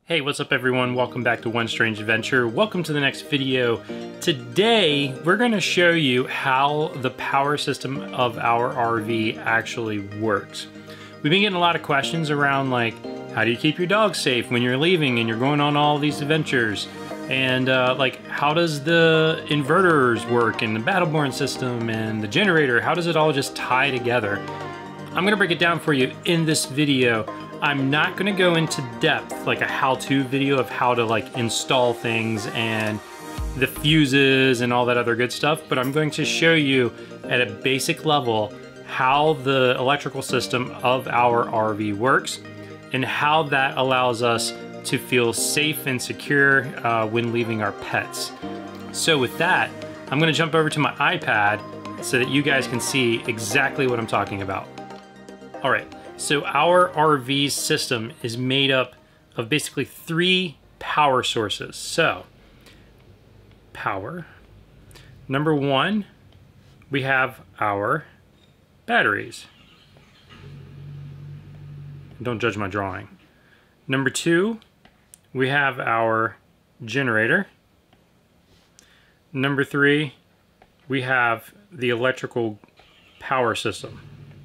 Hey, what's up everyone? Welcome back to One Strange Adventure. Welcome to the next video. Today, we're gonna show you how the power system of our RV actually works. We've been getting a lot of questions around like, how do you keep your dog safe when you're leaving and you're going on all these adventures? And like, how does the inverters work and the Battleborn system and the generator? How does it all just tie together? I'm gonna break it down for you in this video. I'm not gonna go into depth, like a how-to video of how to like install things and the fuses and all that other good stuff, but I'm going to show you at a basic level how the electrical system of our RV works and how that allows us to feel safe and secure when leaving our pets. So with that, I'm gonna jump over to my iPad so that you guys can see exactly what I'm talking about. All right. So our RV system is made up of basically three power sources. So, power. Number one, we have our batteries. Don't judge my drawing. Number two, we have our generator. Number three, we have the electrical power system.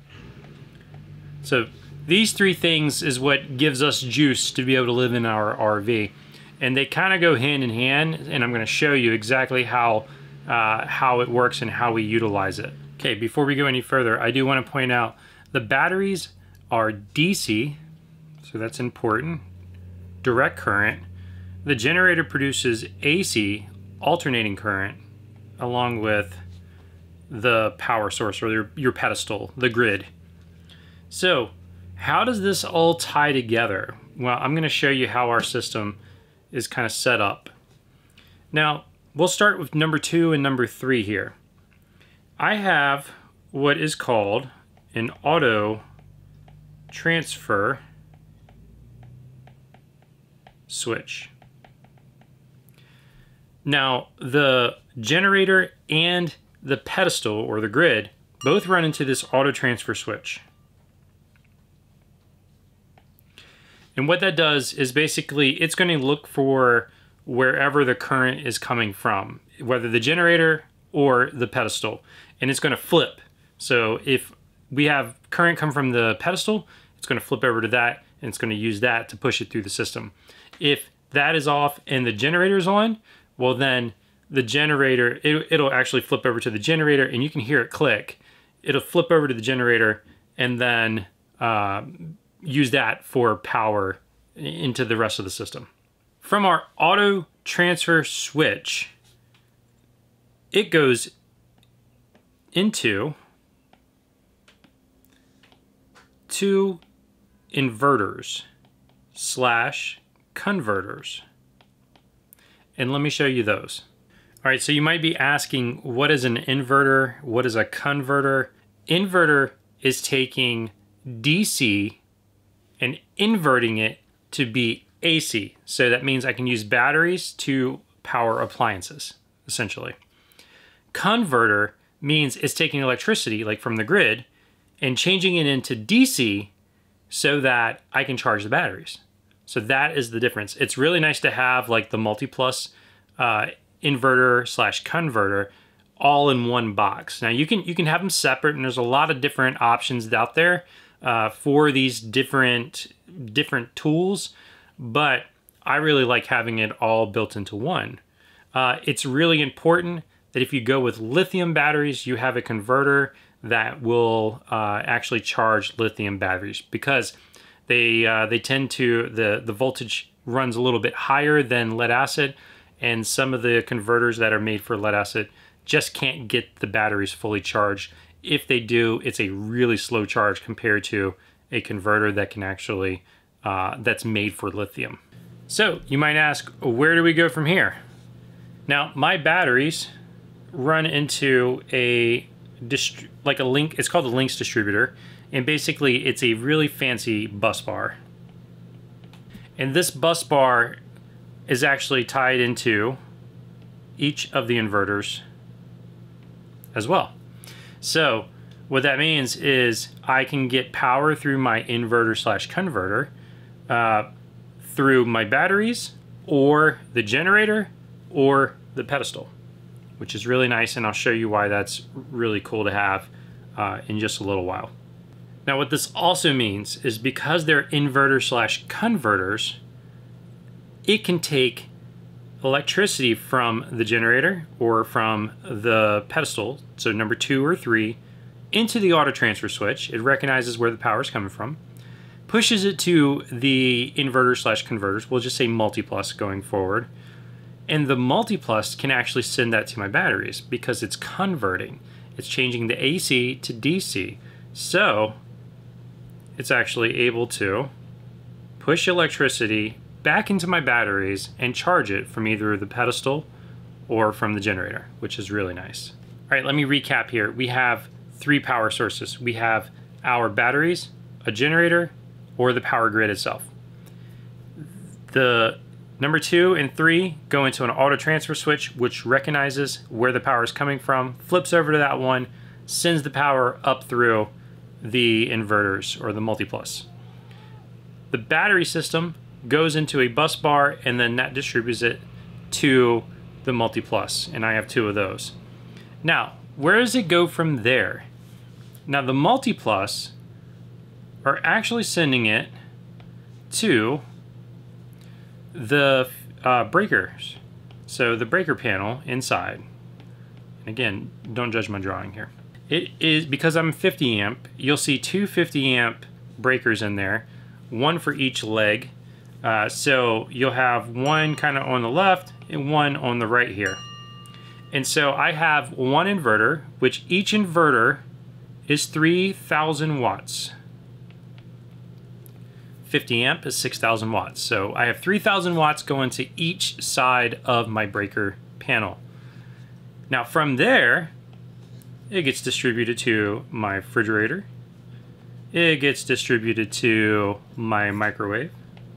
So these three things is what gives us juice to be able to live in our RV. And they kind of go hand in hand, and I'm going to show you exactly how it works and how we utilize it. Okay, before we go any further, I do want to point out the batteries are DC, so that's important, direct current. The generator produces AC, alternating current, along with the power source or your pedestal, the grid. So, how does this all tie together? Well, I'm going to show you how our system is kind of set up. Now, we'll start with number two and number three here. I have what is called an auto transfer switch. Now, the generator and the pedestal or the grid both run into this auto transfer switch. And what that does is basically it's going to look for wherever the current is coming from, whether the generator or the pedestal, and it's going to flip. So if we have current come from the pedestal, it's going to flip over to that, and it's going to use that to push it through the system. If that is off and the generator is on, well then the generator, it'll actually flip over to the generator, and you can hear it click. It'll flip over to the generator and then use that for power into the rest of the system. From our auto transfer switch, it goes into two inverters / converters. And let me show you those. All right, so you might be asking, what is an inverter? What is a converter? Inverter is taking DC and inverting it to be AC. So that means I can use batteries to power appliances, essentially. Converter means it's taking electricity, like from the grid, and changing it into DC so that I can charge the batteries. So that is the difference. It's really nice to have like the multi-plus inverter / converter all in one box. Now you can have them separate, and there's a lot of different options out there for these different tools, but I really like having it all built into one. It's really important that if you go with lithium batteries, you have a converter that will actually charge lithium batteries, because they tend to, the voltage runs a little bit higher than lead acid, and some of the converters that are made for lead acid just can't get the batteries fully charged. If they do, it's a really slow charge compared to a converter that can actually, that's made for lithium. So you might ask, where do we go from here? Now, my batteries run into like a link, it's called a links distributor, and basically it's a really fancy bus bar. And this bus bar is actually tied into each of the inverters as well. So what that means is I can get power through my inverter / converter through my batteries or the generator or the pedestal, which is really nice, and I'll show you why that's really cool to have in just a little while. Now what this also means is because they're inverter/converters, it can take electricity from the generator or from the pedestal, so number 2 or 3, into the auto transfer switch. It recognizes where the power is coming from, pushes it to the inverter/converters, we'll just say multiplus going forward, and the multiplus can actually send that to my batteries because it's converting. It's changing the AC to DC. So it's actually able to push electricity back into my batteries and charge it from either the pedestal or from the generator, which is really nice. All right, let me recap here. We have 3 power sources. We have our batteries, a generator, or the power grid itself. The number 2 and 3 go into an auto transfer switch, which recognizes where the power is coming from, flips over to that one, sends the power up through the inverters or the multiplus. The battery system goes into a bus bar, and then that distributes it to the multiplus, and I have 2 of those. Now, where does it go from there? Now, the multiplus are actually sending it to the breakers. So the breaker panel inside. And again, don't judge my drawing here. It is, because I'm 50 amp, you'll see 2 50 amp breakers in there, 1 for each leg. So you'll have 1 kind of on the left and 1 on the right here. And so I have 1 inverter, which each inverter is 3,000 watts. 50 amp is 6,000 watts. So I have 3,000 watts going to each side of my breaker panel. Now from there, it gets distributed to my refrigerator. It gets distributed to my microwave.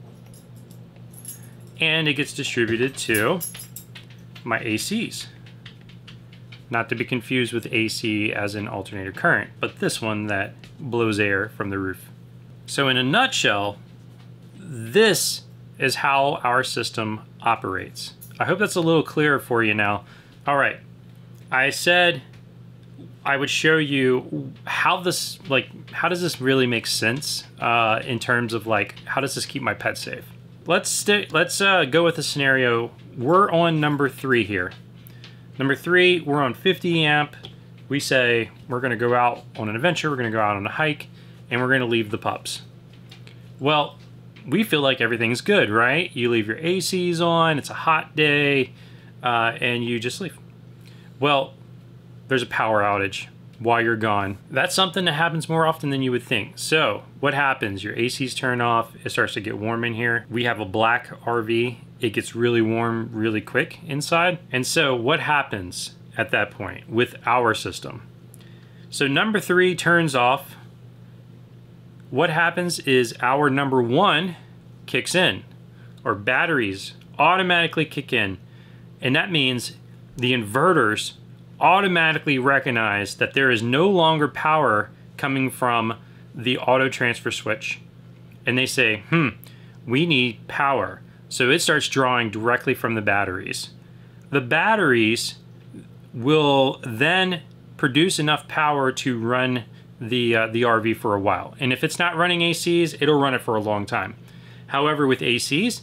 And it gets distributed to my ACs. Not to be confused with AC as in alternator current, but this one that blows air from the roof. So in a nutshell, this is how our system operates. I hope that's a little clearer for you now. All right, I said I would show you how this, how does this really make sense in terms of how does this keep my pet safe? Let's go with a scenario. We're on number 3 here. Number 3, we're on 50 amp. We say we're gonna go out on an adventure, we're gonna go out on a hike, and we're gonna leave the pups. Well, we feel like everything's good, right? You leave your ACs on, it's a hot day, and you just leave. Well, there's a power outage while you're gone. That's something that happens more often than you would think. So what happens? Your ACs turn off, it starts to get warm in here. We have a black RV. It gets really warm really quick inside. And so what happens at that point with our system? So number 3 turns off. What happens is our number 1 kicks in, or batteries automatically kick in. And that means the inverters automatically recognize that there is no longer power coming from the auto transfer switch. And they say, we need power. So it starts drawing directly from the batteries. The batteries will then produce enough power to run the RV for a while. And if it's not running ACs, it'll run it for a long time. However, with ACs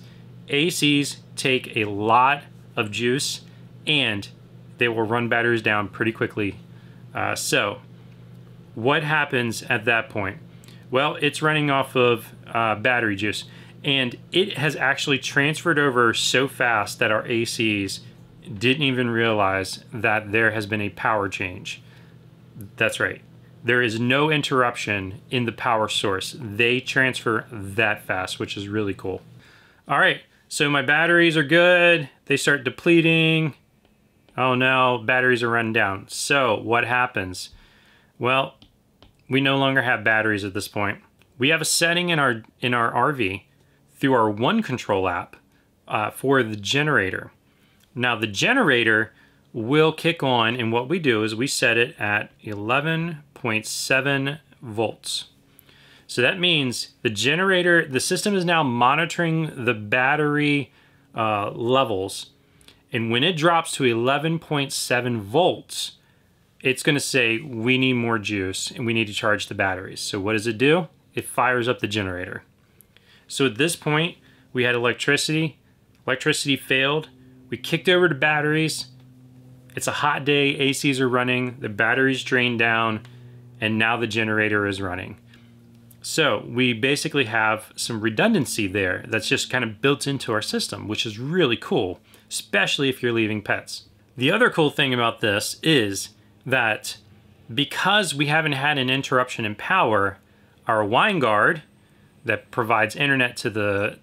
take a lot of juice and they will run batteries down pretty quickly. So what happens at that point? Well, it's running off of battery juice, and it has actually transferred over so fast that our ACs didn't even realize that there has been a power change. That's right. There is no interruption in the power source. They transfer that fast, which is really cool. All right, so my batteries are good. They start depleting. Oh no, batteries are running down. So what happens? Well, we no longer have batteries at this point. We have a setting in our RV through our One Control app for the generator. Now the generator will kick on, and what we do is we set it at 11.7 volts. So that means the generator, the system is now monitoring the battery levels. And when it drops to 11.7 volts, it's going to say, we need more juice and we need to charge the batteries. So what does it do? It fires up the generator. So at this point, we had electricity. Electricity failed. We kicked over to batteries. It's a hot day. ACs are running. The batteries drained down. And now the generator is running. So we basically have some redundancy there that's just kind of built into our system, which is really cool, especially if you're leaving pets. The other cool thing about this is that because we haven't had an interruption in power, our wine guard that provides internet to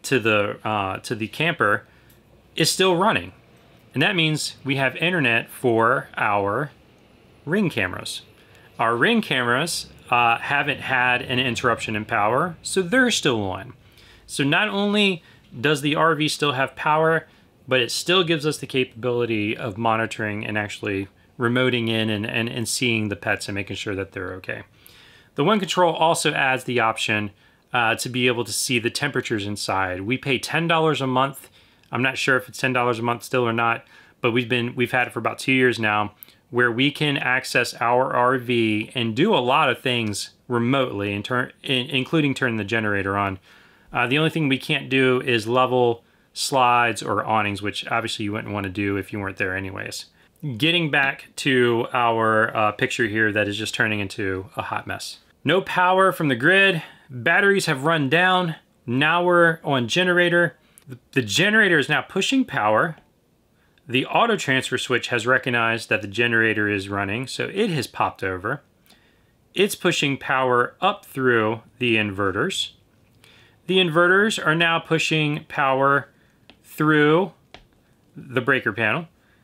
the camper is still running. And that means we have internet for our Ring cameras. Our Ring cameras haven't had an interruption in power, so they're still on. So not only does the RV still have power, but it still gives us the capability of monitoring and actually remoting in and seeing the pets and making sure that they're okay. The One Control also adds the option to be able to see the temperatures inside. We pay $10 a month. I'm not sure if it's $10 a month still or not, but we've had it for about 2 years now, where we can access our RV and do a lot of things remotely, including turn the generator on. The only thing we can't do is level slides or awnings, which obviously you wouldn't want to do if you weren't there anyways. Getting back to our picture here that is just turning into a hot mess. No power from the grid. Batteries have run down. Now we're on generator. The generator is now pushing power. The auto transfer switch has recognized that the generator is running, so it has popped over. It's pushing power up through the inverters. The inverters are now pushing power through the breaker panel.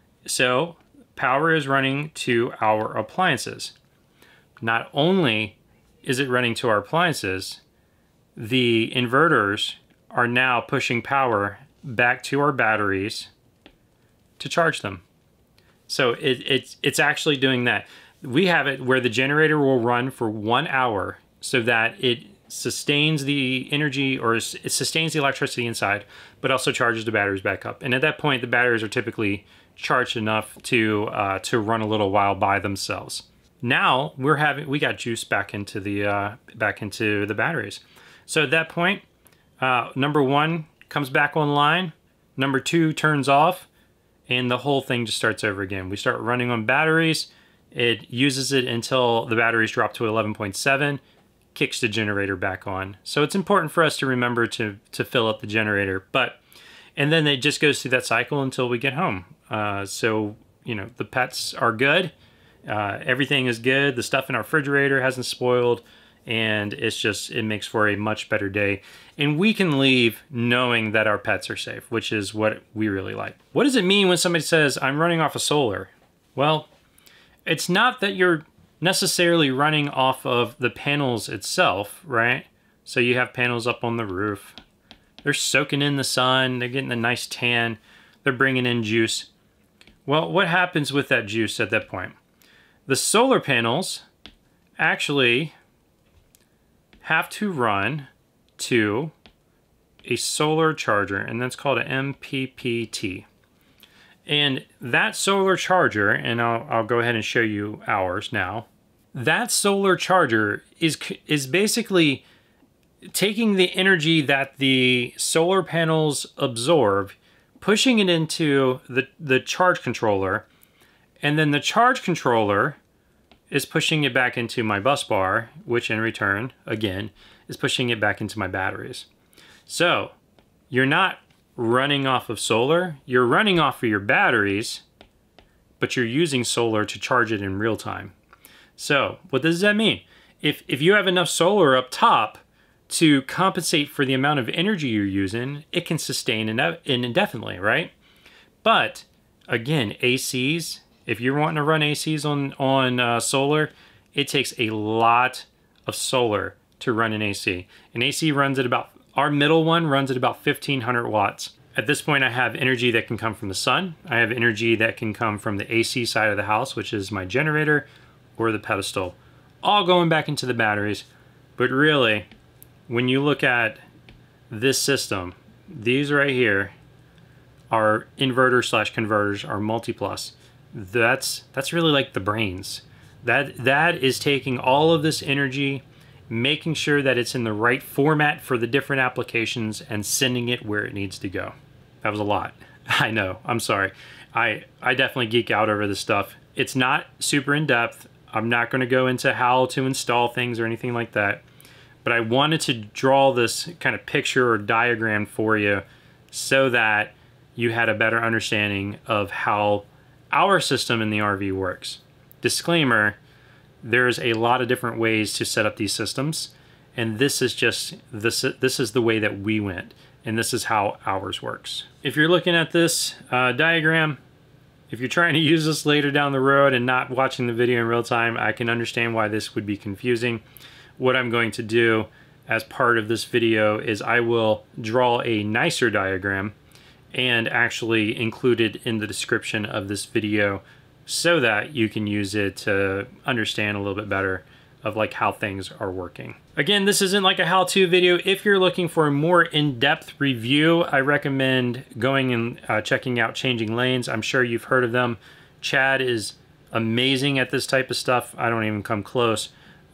So power is running to our appliances. Not only is it running to our appliances, the inverters are now pushing power back to our batteries to charge them. So it's actually doing that. We have it where the generator will run for 1 hour so that it sustains the energy, or it sustains the electricity inside, but also charges the batteries back up. And at that point, the batteries are typically charged enough to run a little while by themselves. Now we got juice back into the batteries. So at that point, number 1 comes back online, number 2 turns off, and the whole thing just starts over again. We start running on batteries. It uses it until the batteries drop to 11.7, kicks the generator back on. So it's important for us to remember to fill up the generator. And then it just goes through that cycle until we get home. So, you know, the pets are good. Everything is good. The stuff in our refrigerator hasn't spoiled. And it makes for a much better day. And we can leave knowing that our pets are safe, which is what we really like. What does it mean when somebody says, I'm running off of solar? Well, it's not that you're necessarily running off of the panels itself, right? So you have panels up on the roof. They're soaking in the sun. They're getting a nice tan. They're bringing in juice. Well, what happens with that juice at that point? The solar panels actually have to run to a solar charger, and that's called an MPPT. And that solar charger, and I'll go ahead and show you ours now. That solar charger is basically taking the energy that the solar panels absorb, pushing it into the charge controller, and then the charge controller is pushing it back into my bus bar, which in return, again, is pushing it back into my batteries. So you're not running off of solar, you're running off of your batteries, but you're using solar to charge it in real time. So what does that mean? If you have enough solar up top to compensate for the amount of energy you're using, it can sustain indefinitely, right? But again, ACs, if you're wanting to run ACs on solar, it takes a lot of solar to run an AC. An AC runs at about, our middle one runs at about 1500 watts. At this point, I have energy that can come from the sun. I have energy that can come from the AC side of the house, which is my generator or the pedestal, all going back into the batteries. But really, when you look at this system, these right here are inverters slash converters, are multi-plus. That's really like the brains. That is taking all of this energy, making sure that it's in the right format for the different applications, and sending it where it needs to go. That was a lot. I know, I'm sorry. I definitely geek out over this stuff. It's not super in-depth. I'm not gonna go into how to install things or anything like that, but I wanted to draw this kind of picture or diagram for you so that you had a better understanding of how our system in the RV works. Disclaimer, there's a lot of different ways to set up these systems, and this is the way that we went, and this is how ours works. If you're looking at this diagram, if you're trying to use this later down the road and not watching the video in real time, I can understand why this would be confusing. What I'm going to do as part of this video is I will draw a nicer diagram and actually include it in the description of this video so that you can use it to understand a little bit better of like how things are working. Again, this isn't like a how-to video. If you're looking for a more in-depth review, I recommend going and checking out Changing Lanes. I'm sure you've heard of them. Chad is amazing at this type of stuff. I don't even come close,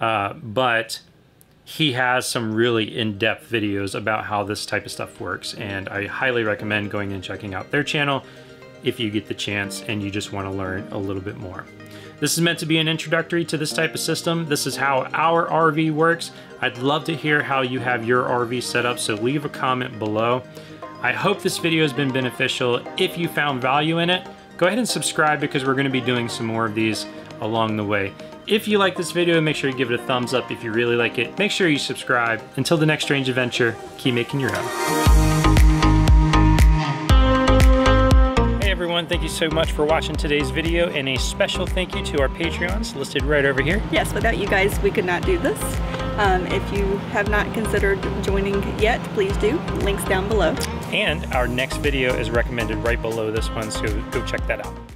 but he has some really in-depth videos about how this type of stuff works, and I highly recommend going and checking out their channel if you get the chance and you just want to learn a little bit more. This is meant to be an introductory to this type of system. This is how our RV works. I'd love to hear how you have your RV set up, so leave a comment below. I hope this video has been beneficial. If you found value in it, go ahead and subscribe because we're going to be doing some more of these along the way. If you like this video, make sure you give it a thumbs up. If you really like it, make sure you subscribe. Until the next strange adventure, keep making your own. Hey everyone, thank you so much for watching today's video, and a special thank you to our Patreons listed right over here. Yes, without you guys, we could not do this. If you have not considered joining yet, please do. Links down below. And our next video is recommended right below this one, so go check that out.